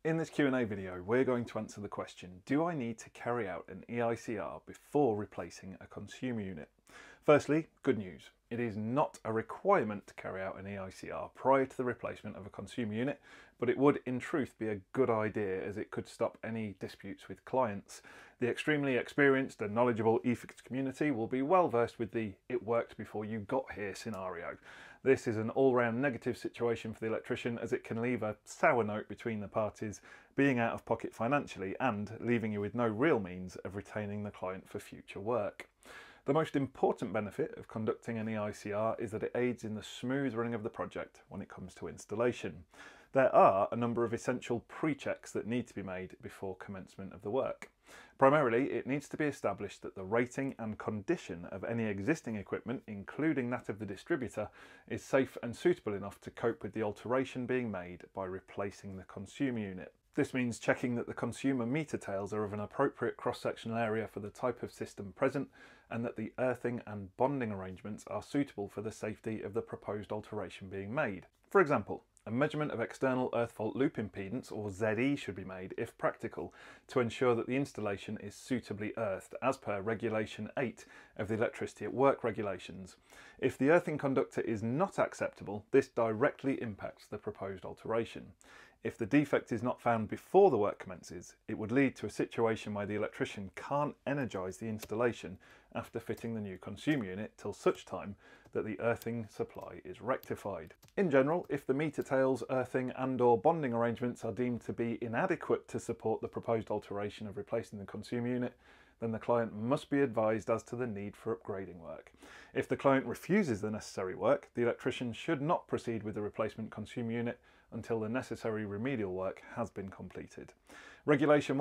In this Q&A video, we're going to answer the question, do I need to carry out an EICR before replacing a consumer unit? Firstly, good news. It is not a requirement to carry out an EICR prior to the replacement of a consumer unit, but it would in truth be a good idea as it could stop any disputes with clients. The extremely experienced and knowledgeable eFIXX community will be well versed with the "it worked before you got here" scenario. This is an all-round negative situation for the electrician as it can leave a sour note between the parties, being out of pocket financially and leaving you with no real means of retaining the client for future work. The most important benefit of conducting an EICR is that it aids in the smooth running of the project when it comes to installation. There are a number of essential pre-checks that need to be made before commencement of the work. Primarily, it needs to be established that the rating and condition of any existing equipment, including that of the distributor, is safe and suitable enough to cope with the alteration being made by replacing the consumer unit. This means checking that the consumer meter tails are of an appropriate cross-sectional area for the type of system present and that the earthing and bonding arrangements are suitable for the safety of the proposed alteration being made. For example, a measurement of external earth fault loop impedance, or ZE, should be made, if practical, to ensure that the installation is suitably earthed, as per Regulation 8 of the Electricity at Work regulations. If the earthing conductor is not acceptable, this directly impacts the proposed alteration. If the defect is not found before the work commences, it would lead to a situation where the electrician can't energise the installation after fitting the new consumer unit till such time that the earthing supply is rectified. In general, if the meter tails, earthing and/or bonding arrangements are deemed to be inadequate to support the proposed alteration of replacing the consumer unit, then the client must be advised as to the need for upgrading work. If the client refuses the necessary work, the electrician should not proceed with the replacement consumer unit until the necessary remedial work has been completed. Regulation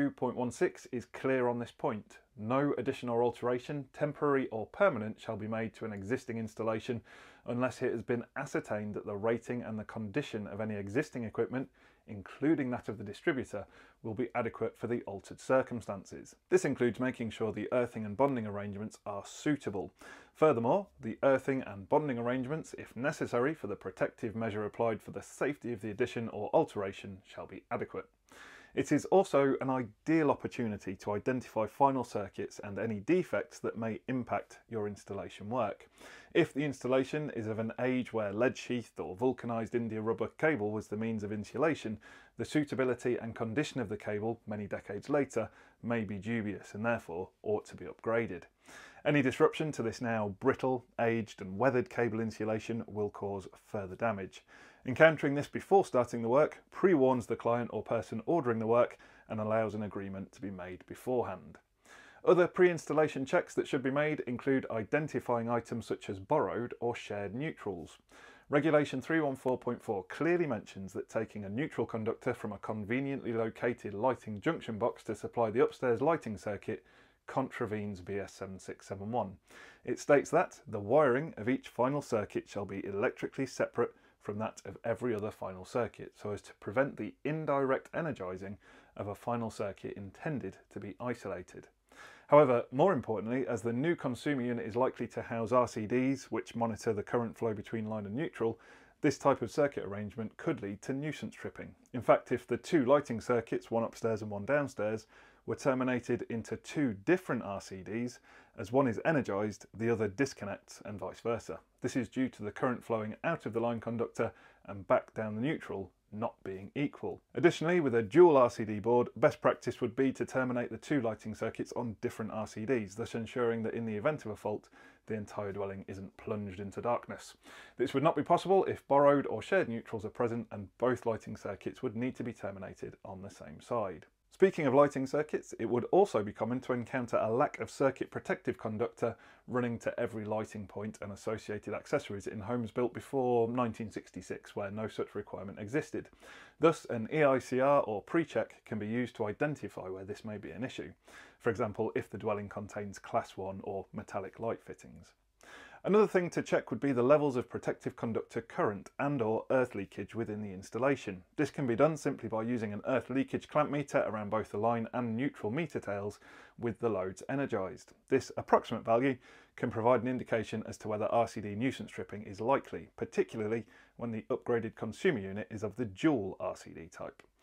132.16 is clear on this point. No addition or alteration, temporary or permanent, shall be made to an existing installation unless it has been ascertained that the rating and the condition of any existing equipment, including that of the distributor, will be adequate for the altered circumstances. This includes making sure the earthing and bonding arrangements are suitable. Furthermore, the earthing and bonding arrangements, if necessary for the protective measure applied for the safety of the addition or alteration, shall be adequate. It is also an ideal opportunity to identify final circuits and any defects that may impact your installation work. If the installation is of an age where lead sheathed or vulcanised India rubber cable was the means of insulation, the suitability and condition of the cable many decades later may be dubious and therefore ought to be upgraded. Any disruption to this now brittle, aged and weathered cable insulation will cause further damage. Encountering this before starting the work pre-warns the client or person ordering the work and allows an agreement to be made beforehand. Other pre-installation checks that should be made include identifying items such as borrowed or shared neutrals. Regulation 314.4 clearly mentions that taking a neutral conductor from a conveniently located lighting junction box to supply the upstairs lighting circuit contravenes BS 7671. It states that the wiring of each final circuit shall be electrically separate from that of every other final circuit, so as to prevent the indirect energising of a final circuit intended to be isolated. However, more importantly, as the new consumer unit is likely to house RCDs, which monitor the current flow between line and neutral, this type of circuit arrangement could lead to nuisance tripping. In fact, if the two lighting circuits, one upstairs and one downstairs, were terminated into two different RCDs, as one is energised, the other disconnects and vice versa. This is due to the current flowing out of the line conductor and back down the neutral not being equal. Additionally, with a dual RCD board, best practice would be to terminate the two lighting circuits on different RCDs, thus ensuring that in the event of a fault, the entire dwelling isn't plunged into darkness. This would not be possible if borrowed or shared neutrals are present, and both lighting circuits would need to be terminated on the same side. Speaking of lighting circuits, it would also be common to encounter a lack of circuit protective conductor running to every lighting point and associated accessories in homes built before 1966, where no such requirement existed. Thus, an EICR or pre-check can be used to identify where this may be an issue. For example, if the dwelling contains Class 1 or metallic light fittings. Another thing to check would be the levels of protective conductor current and/or earth leakage within the installation. This can be done simply by using an earth leakage clamp meter around both the line and neutral meter tails with the loads energised. This approximate value can provide an indication as to whether RCD nuisance tripping is likely, particularly when the upgraded consumer unit is of the dual RCD type.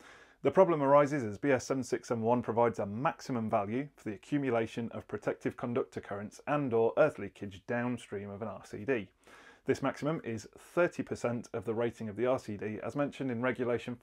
The problem arises as BS 7671 provides a maximum value for the accumulation of protective conductor currents and/or earth leakage downstream of an RCD. This maximum is 30% of the rating of the RCD as mentioned in Regulation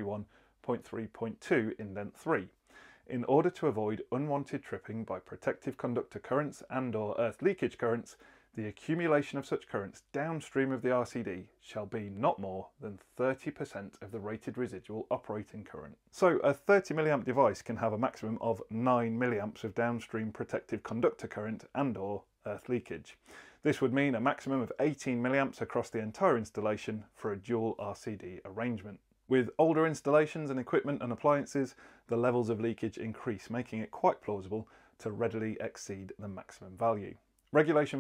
531.3.2 Indent 3. In order to avoid unwanted tripping by protective conductor currents and/or earth leakage currents, the accumulation of such currents downstream of the RCD shall be not more than 30% of the rated residual operating current. So a 30 mA device can have a maximum of 9 mA of downstream protective conductor current and/or earth leakage. This would mean a maximum of 18 mA across the entire installation for a dual RCD arrangement. With older installations and equipment and appliances, the levels of leakage increase, making it quite plausible to readily exceed the maximum value. Regulation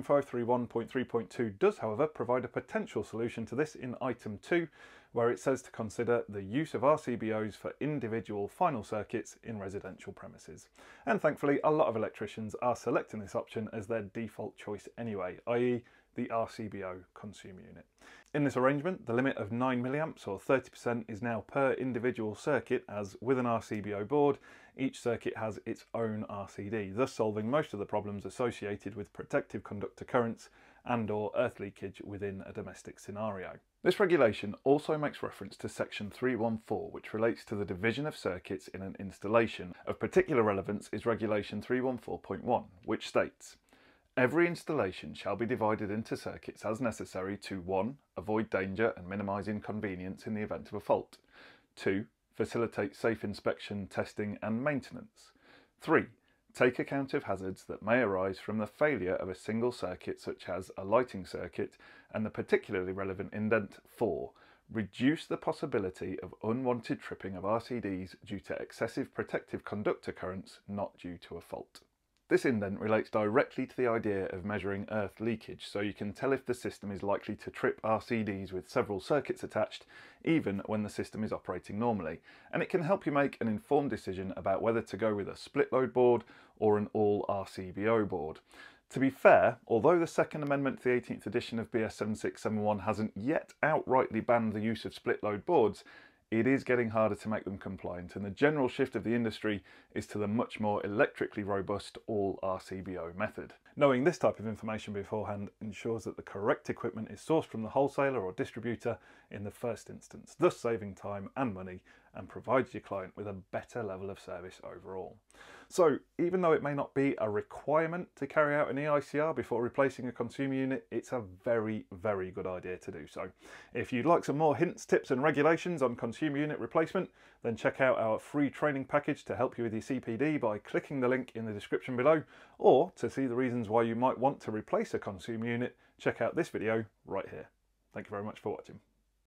531.3.2 does, however, provide a potential solution to this in item 2, where it says to consider the use of RCBOs for individual final circuits in residential premises. And thankfully, a lot of electricians are selecting this option as their default choice anyway, i.e. the RCBO consumer unit. In this arrangement, the limit of 9 mA or 30% is now per individual circuit, as with an RCBO board, each circuit has its own RCD, thus solving most of the problems associated with protective conductor currents and/or earth leakage within a domestic scenario. This regulation also makes reference to section 314, which relates to the division of circuits in an installation. Of particular relevance is regulation 314.1, which states, every installation shall be divided into circuits as necessary to 1. Avoid danger and minimise inconvenience in the event of a fault. 2. Facilitate safe inspection, testing and maintenance. 3. Take account of hazards that may arise from the failure of a single circuit such as a lighting circuit, and the particularly relevant indent 4. Reduce the possibility of unwanted tripping of RCDs due to excessive protective conductor currents not due to a fault. This indent relates directly to the idea of measuring earth leakage, so you can tell if the system is likely to trip RCDs with several circuits attached, even when the system is operating normally, and it can help you make an informed decision about whether to go with a split load board or an all RCBO board. To be fair, although the Second Amendment to the 18th edition of BS 7671 hasn't yet outrightly banned the use of split load boards, it is getting harder to make them compliant, and the general shift of the industry is to the much more electrically robust all RCBO method. Knowing this type of information beforehand ensures that the correct equipment is sourced from the wholesaler or distributor in the first instance, thus saving time and money, and provides your client with a better level of service overall. So even though it may not be a requirement to carry out an EICR before replacing a consumer unit, it's a very, very good idea to do so. If you'd like some more hints, tips and regulations on consumer unit replacement, then check out our free training package to help you with your CPD by clicking the link in the description below, or to see the reasons why you might want to replace a consumer unit, check out this video right here. Thank you very much for watching.